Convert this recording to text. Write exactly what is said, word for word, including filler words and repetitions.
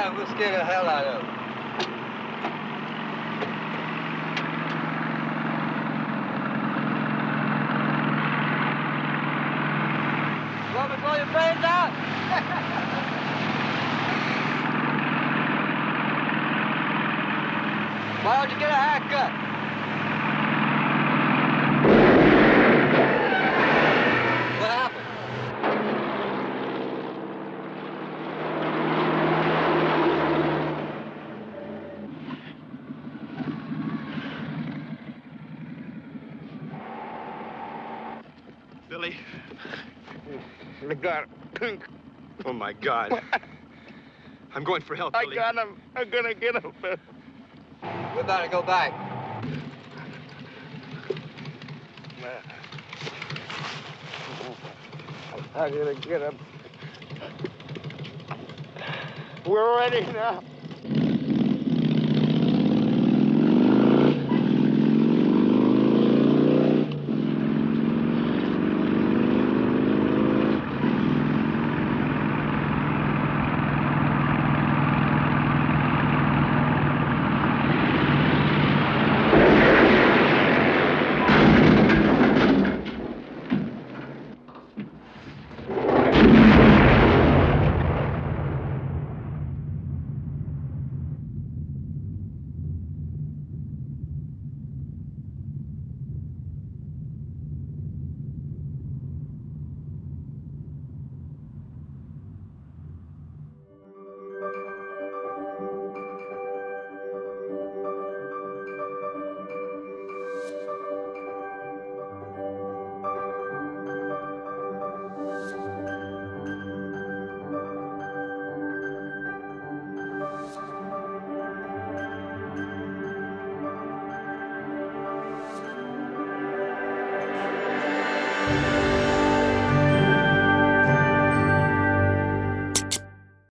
right, we'll scare the hell out of him. You want me to blow your brains out? Why don't you get a haircut? What happened? Billy. I got him. Oh, my God. I'm going for help, Billy. I got him. I'm gonna get him. We better go back. I'm gonna get him. We're ready now.